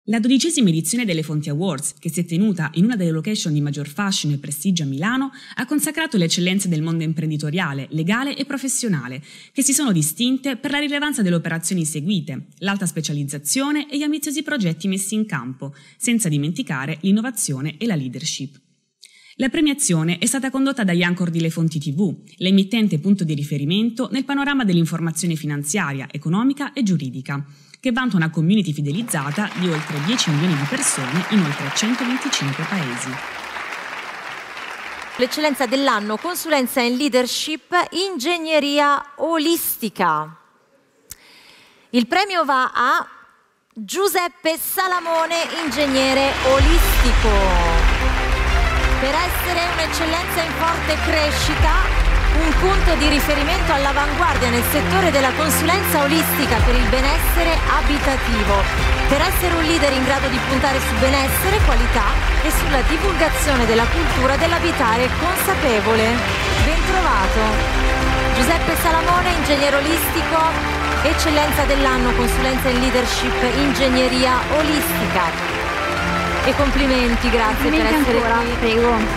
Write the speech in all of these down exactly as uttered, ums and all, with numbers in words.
La dodicesima edizione delle Fonti Awards, che si è tenuta in una delle location di maggior fashion e prestigio a Milano, ha consacrato le eccellenze del mondo imprenditoriale, legale e professionale, che si sono distinte per la rilevanza delle operazioni seguite, l'alta specializzazione e gli ambiziosi progetti messi in campo, senza dimenticare l'innovazione e la leadership. La premiazione è stata condotta dagli anchor di Le Fonti tivù, l'emittente punto di riferimento nel panorama dell'informazione finanziaria, economica e giuridica, che vanta una community fidelizzata di oltre dieci milioni di persone in oltre centoventicinque paesi. L'eccellenza dell'anno, consulenza in leadership, ingegneria olistica. Il premio va a Giuseppe Salamone, ingegnere olistico. Per essere un'eccellenza in forte crescita, un punto di riferimento all'avanguardia nel settore della consulenza olistica per il benessere abitativo, per essere un leader in grado di puntare su benessere, qualità e sulla divulgazione della cultura dell'abitare consapevole. Ben trovato. Giuseppe Salamone, ingegnere olistico, eccellenza dell'anno, consulenza in leadership, ingegneria olistica. E complimenti, grazie complimenti per essere ancora, qui. Prego.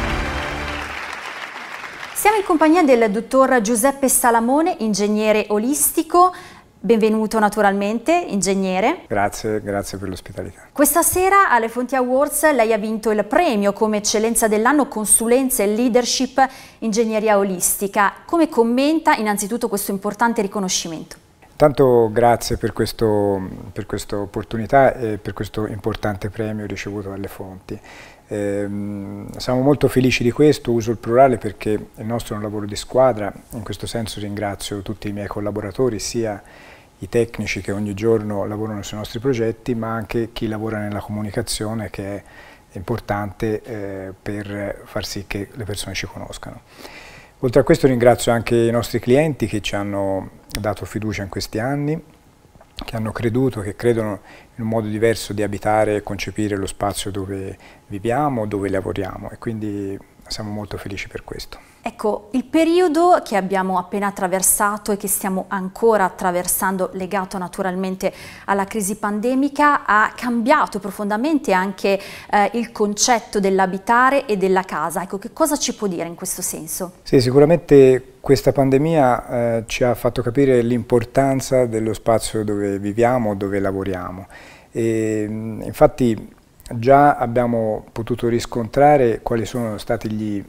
Siamo in compagnia del dottor Giuseppe Salamone, ingegnere olistico. Benvenuto naturalmente, ingegnere. Grazie, grazie per l'ospitalità. Questa sera alle Fonti Awards lei ha vinto il premio come eccellenza dell'anno consulenza e leadership ingegneria olistica. Come commenta innanzitutto questo importante riconoscimento? Tanto grazie per, questo, per questa opportunità e per questo importante premio ricevuto dalle Fonti. Eh, siamo molto felici di questo, uso il plurale perché il nostro è un lavoro di squadra, in questo senso ringrazio tutti i miei collaboratori, sia i tecnici che ogni giorno lavorano sui nostri progetti, ma anche chi lavora nella comunicazione, che è importante eh, per far sì che le persone ci conoscano. Oltre a questo ringrazio anche i nostri clienti che ci hanno dato fiducia in questi anni, che hanno creduto, che credono in un modo diverso di abitare e concepire lo spazio dove viviamo, dove lavoriamo, e quindi siamo molto felici per questo. Ecco, il periodo che abbiamo appena attraversato e che stiamo ancora attraversando, legato naturalmente alla crisi pandemica, ha cambiato profondamente anche eh, il concetto dell'abitare e della casa. Ecco, che cosa ci può dire in questo senso? Sì, sicuramente questa pandemia eh, ci ha fatto capire l'importanza dello spazio dove viviamo, dove lavoriamo. E, infatti già abbiamo potuto riscontrare quali sono stati gli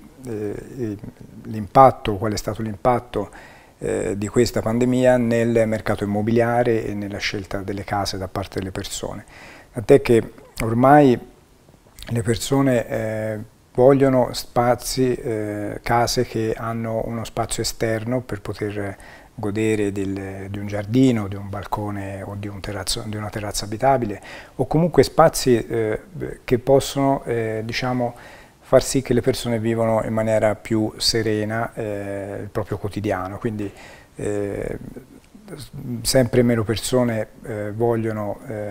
l'impatto, qual è stato l'impatto eh, di questa pandemia nel mercato immobiliare e nella scelta delle case da parte delle persone. Tant'è che ormai le persone eh, vogliono spazi, eh, case che hanno uno spazio esterno per poter godere del, di un giardino, di un balcone o di, un terrazzo, di una terrazza abitabile, o comunque spazi eh, che possono, eh, diciamo, far sì che le persone vivano in maniera più serena eh, il proprio quotidiano. Quindi eh, sempre meno persone eh, vogliono eh,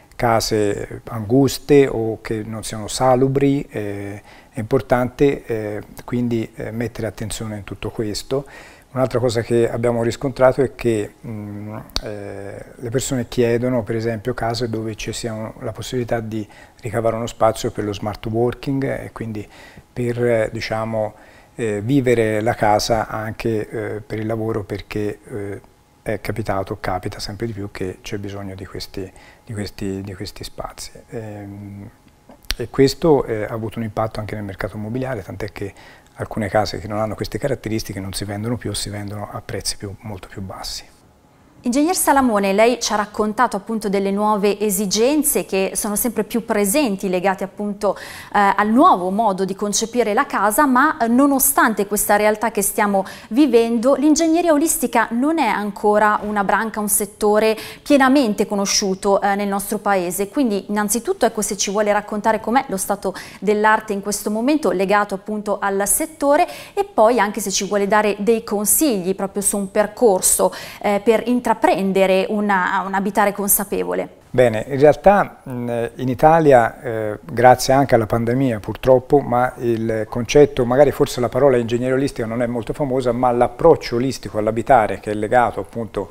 case anguste o che non siano salubri. Eh, è importante eh, quindi eh, mettere attenzione in tutto questo. Un'altra cosa che abbiamo riscontrato è che mh, eh, le persone chiedono per esempio case dove ci sia la possibilità di ricavare uno spazio per lo smart working e quindi per eh, diciamo, eh, vivere la casa anche eh, per il lavoro, perché eh, è capitato, capita sempre di più che c'è bisogno di questi, di questi, di questi spazi. Ehm, e questo eh, ha avuto un impatto anche nel mercato immobiliare, tant'è che alcune case che non hanno queste caratteristiche non si vendono più o si vendono a prezzi più, molto più bassi. Ingegner Salamone, lei ci ha raccontato appunto delle nuove esigenze che sono sempre più presenti, legate appunto eh, al nuovo modo di concepire la casa, ma eh, nonostante questa realtà che stiamo vivendo, l'ingegneria olistica non è ancora una branca, un settore pienamente conosciuto eh, nel nostro paese. Quindi innanzitutto, ecco, se ci vuole raccontare com'è lo stato dell'arte in questo momento legato appunto al settore, e poi anche se ci vuole dare dei consigli proprio su un percorso eh, per intraprendere intraprendere una, un abitare consapevole. Bene, in realtà in Italia, eh, grazie anche alla pandemia purtroppo, ma il concetto, magari forse la parola ingegneria olistica non è molto famosa, ma l'approccio olistico all'abitare, che è legato appunto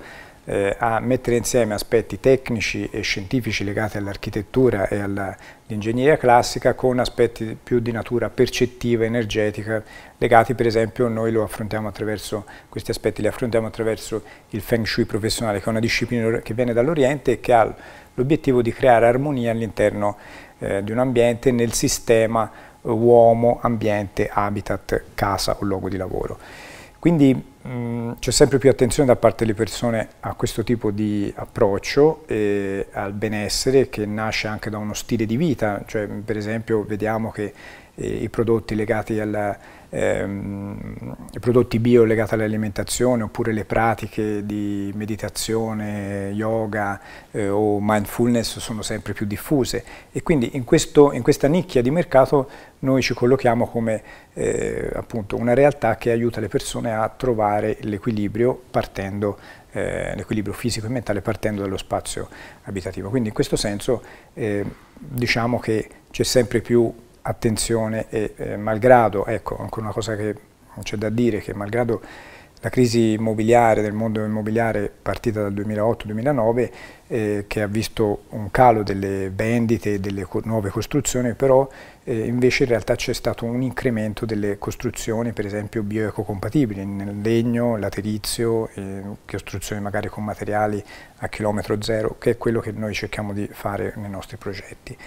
eh, a mettere insieme aspetti tecnici e scientifici legati all'architettura e all'ingegneria classica con aspetti più di natura percettiva, energetica, legati per esempio, noi lo affrontiamo attraverso, questi aspetti li affrontiamo attraverso il Feng Shui professionale, che è una disciplina che viene dall'Oriente e che ha l'obiettivo di creare armonia all'interno eh, di un ambiente nel sistema uomo, ambiente, habitat, casa o luogo di lavoro. Quindi c'è sempre più attenzione da parte delle persone a questo tipo di approccio eh, al benessere, che nasce anche da uno stile di vita, cioè per esempio vediamo che eh, i prodotti legati alla, ehm, i prodotti bio legati all'alimentazione, oppure le pratiche di meditazione, yoga eh, o mindfulness sono sempre più diffuse, e quindi in, questo, in questa nicchia di mercato noi ci collochiamo come eh, appunto una realtà che aiuta le persone a trovare l'equilibrio partendo, eh, l'equilibrio fisico e mentale partendo dallo spazio abitativo. Quindi in questo senso eh, diciamo che c'è sempre più attenzione e eh, malgrado, ecco, ancora una cosa che c'è da dire, che malgrado la crisi immobiliare del mondo immobiliare partita dal duemilaotto duemilanove eh, che ha visto un calo delle vendite e delle co nuove costruzioni, però eh, invece in realtà c'è stato un incremento delle costruzioni per esempio bioecocompatibili, nel legno, laterizio, eh, costruzioni magari con materiali a chilometro zero, che è quello che noi cerchiamo di fare nei nostri progetti.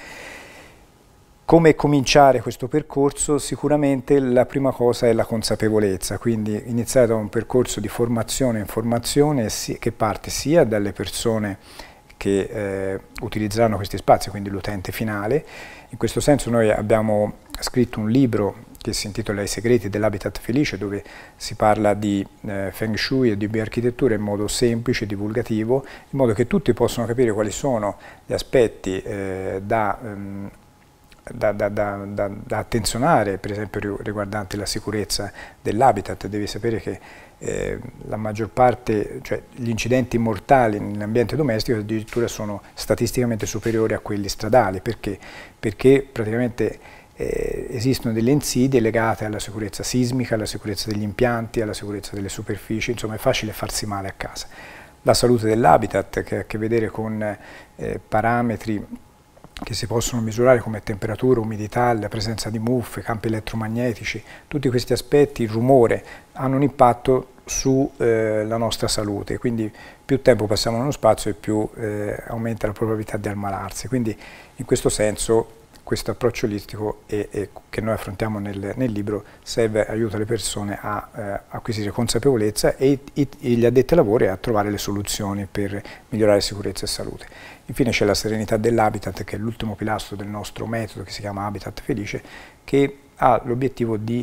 Come cominciare questo percorso? Sicuramente la prima cosa è la consapevolezza, quindi iniziare da un percorso di formazione e informazione che parte sia dalle persone che eh, utilizzeranno questi spazi, quindi l'utente finale. In questo senso noi abbiamo scritto un libro che si intitola I segreti dell'habitat felice, dove si parla di eh, Feng Shui e di bioarchitettura in modo semplice, divulgativo, in modo che tutti possano capire quali sono gli aspetti eh, da ehm, Da, da, da, da, da attenzionare, per esempio riguardanti la sicurezza dell'habitat. Devi sapere che eh, la maggior parte, cioè gli incidenti mortali nell'ambiente domestico addirittura sono statisticamente superiori a quelli stradali. Perché? Perché praticamente eh, esistono delle insidie legate alla sicurezza sismica, alla sicurezza degli impianti, alla sicurezza delle superfici, insomma è facile farsi male a casa. La salute dell'habitat, che ha a che vedere con eh, parametri che si possono misurare come temperatura, umidità, la presenza di muffe, campi elettromagnetici, tutti questi aspetti, il rumore, hanno un impatto sulla eh, nostra salute, quindi più tempo passiamo nello spazio e più eh, aumenta la probabilità di ammalarsi. Quindi in questo senso questo approccio olistico e, e, che noi affrontiamo nel, nel libro serve, aiuta le persone a eh, acquisire consapevolezza e, e, e gli addetti ai lavori a trovare le soluzioni per migliorare sicurezza e salute. Infine c'è la serenità dell'habitat, che è l'ultimo pilastro del nostro metodo, che si chiama Habitat Felice, che ha l'obiettivo di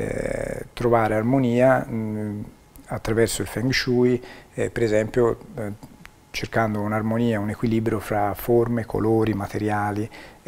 eh, trovare armonia mh, attraverso il Feng Shui, eh, per esempio eh, cercando un'armonia, un equilibrio fra forme, colori, materiali,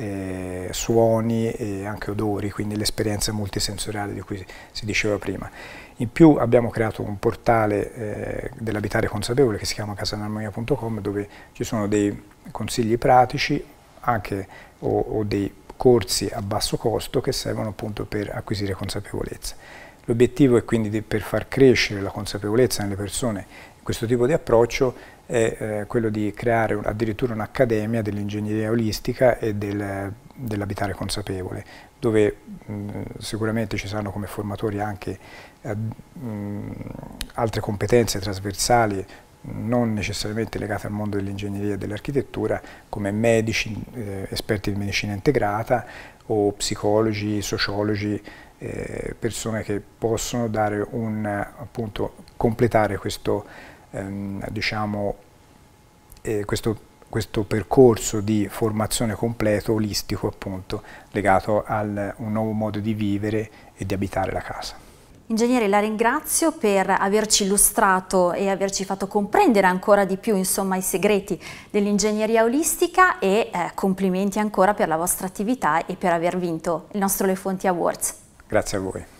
eh, suoni e anche odori, quindi l'esperienza multisensoriale di cui si diceva prima. In più abbiamo creato un portale eh, dell'abitare consapevole che si chiama casa in armonia punto com, dove ci sono dei consigli pratici anche, o, o dei corsi a basso costo che servono appunto per acquisire consapevolezza. L'obiettivo è quindi di, per far crescere la consapevolezza nelle persone in questo tipo di approccio è eh, quello di creare un, addirittura un'accademia dell'ingegneria olistica e del, dell'abitare consapevole, dove mh, sicuramente ci saranno come formatori anche eh, mh, altre competenze trasversali, non necessariamente legate al mondo dell'ingegneria e dell'architettura, come medici, eh, esperti di medicina integrata o psicologi, sociologi, eh, persone che possono dare un, appunto, completare questo, ehm, diciamo, eh, questo, questo percorso di formazione completo, olistico appunto, legato a un nuovo modo di vivere e di abitare la casa. Ingegnere, la ringrazio per averci illustrato e averci fatto comprendere ancora di più, insomma, i segreti dell'ingegneria olistica e eh, complimenti ancora per la vostra attività e per aver vinto il nostro Le Fonti Awards. Grazie a voi.